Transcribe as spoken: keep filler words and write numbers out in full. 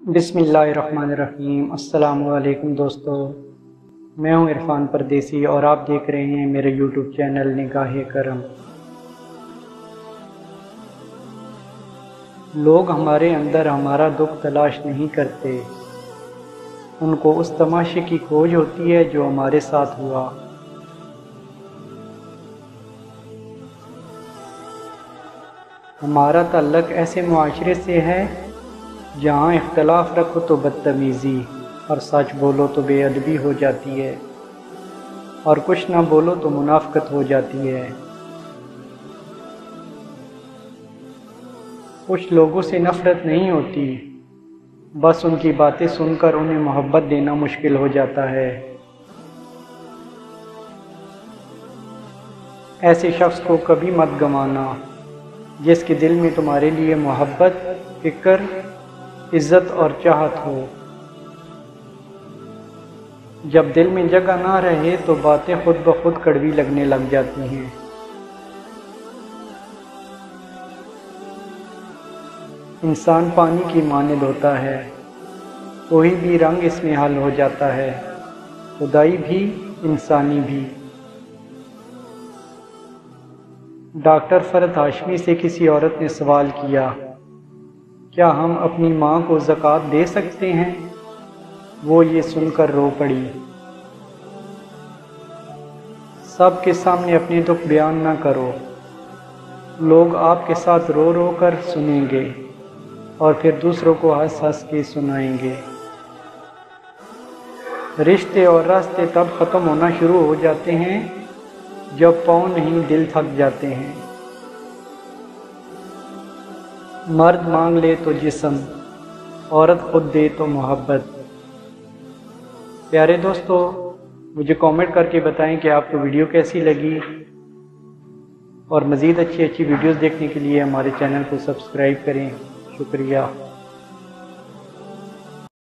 बिस्मिल्लाहिर्रहमानिर्रहीम। अस्सलामु अलैकुम दोस्तों, मैं हूं इरफान परदेसी और आप देख रहे हैं मेरे यूट्यूब चैनल निगाहे करम। लोग हमारे अंदर हमारा दुख तलाश नहीं करते, उनको उस तमाशे की खोज होती है जो हमारे साथ हुआ। हमारा ताल्लुक़ ऐसे मुआशरे से है जहाँ इख्तलाफ रखो तो बदतमीज़ी और सच बोलो तो बेअदबी हो जाती है, और कुछ ना बोलो तो मुनाफ़िक़त हो जाती है। कुछ लोगों से नफ़रत नहीं होती, बस उनकी बातें सुनकर उन्हें मोहब्बत देना मुश्किल हो जाता है। ऐसे शख्स को कभी मत गंवाना जिसके दिल में तुम्हारे लिए मोहब्बत, फ़िक्र, इज़्ज़त और चाहत हो। जब दिल में जगह ना रहे तो बातें खुद ब खुद कड़वी लगने लग जाती हैं। इंसान पानी की मानिंद होता है, कोई भी रंग इसमें हल हो जाता है, खुदाई भी इंसानी भी। डॉक्टर फरद हाशमी से किसी औरत ने सवाल किया, क्या हम अपनी माँ को ज़कात दे सकते हैं? वो ये सुनकर रो पड़ी। सबके सामने अपने दुख बयान ना करो, लोग आपके साथ रो रो कर सुनेंगे और फिर दूसरों को हंस हंस के सुनाएंगे। रिश्ते और रास्ते तब ख़त्म होना शुरू हो जाते हैं जब पाँव नहीं दिल थक जाते हैं। मर्द मांग ले तो जिस्म, औरत खुद दे तो मोहब्बत। प्यारे दोस्तों, मुझे कमेंट करके बताएं कि आपको वीडियो कैसी लगी, और मज़ीद अच्छी अच्छी वीडियोस देखने के लिए हमारे चैनल को सब्सक्राइब करें। शुक्रिया।